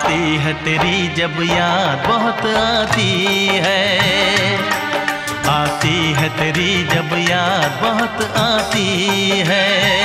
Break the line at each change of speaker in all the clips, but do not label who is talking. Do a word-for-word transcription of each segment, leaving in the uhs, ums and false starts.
आती है तेरी जब याद बहुत आती है, आती है तेरी जब याद बहुत आती है।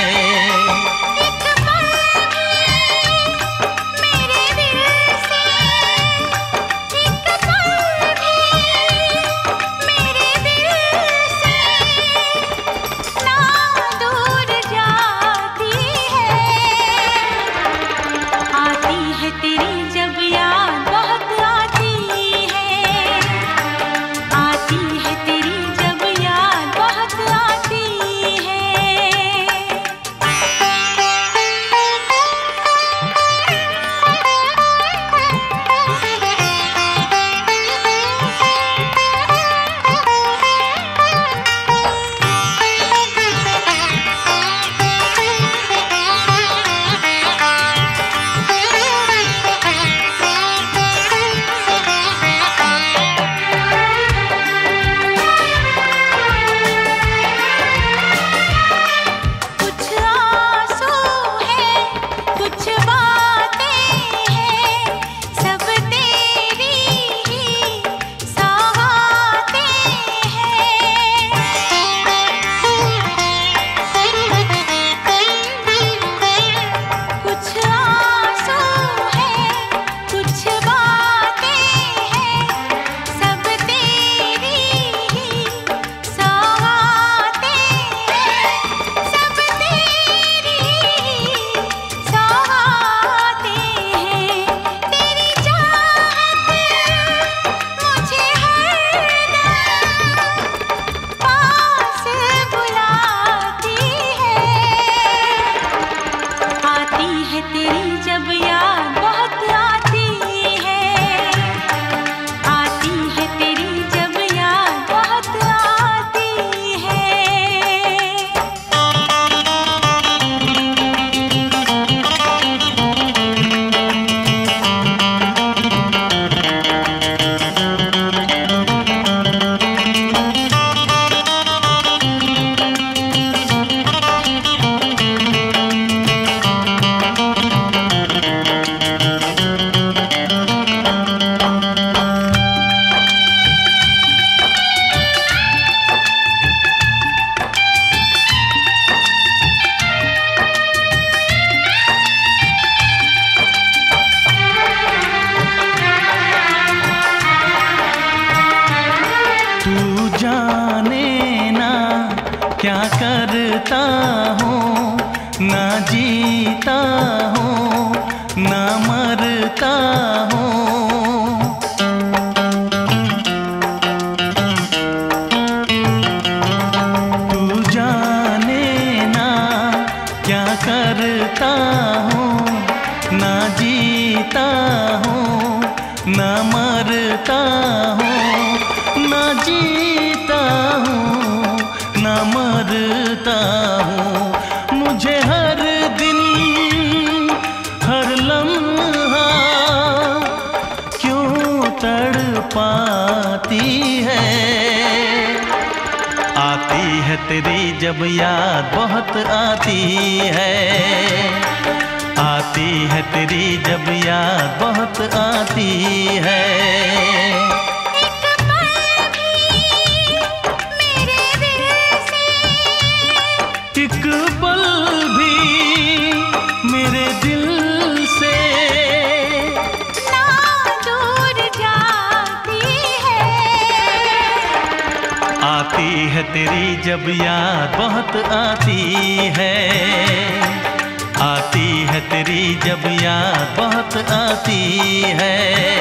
क्या करता हूँ, ना जीता हूँ ना मरता हूँ। तू जाने ना क्या करता हूँ, ना जीता हूँ ना मरता हूँ, ना जीता हूँ ना मरता हूँ। मुझे हर दिन हर लम्हा क्यों तड़पाती है। आती है तेरी जब याद बहुत आती है, आती है तेरी जब याद बहुत आती है। एक पल भी मेरे दिल से
ना दूर जाती है।
आती है तेरी जब याद बहुत आती है, आती है तेरी जब याद बहुत आती है।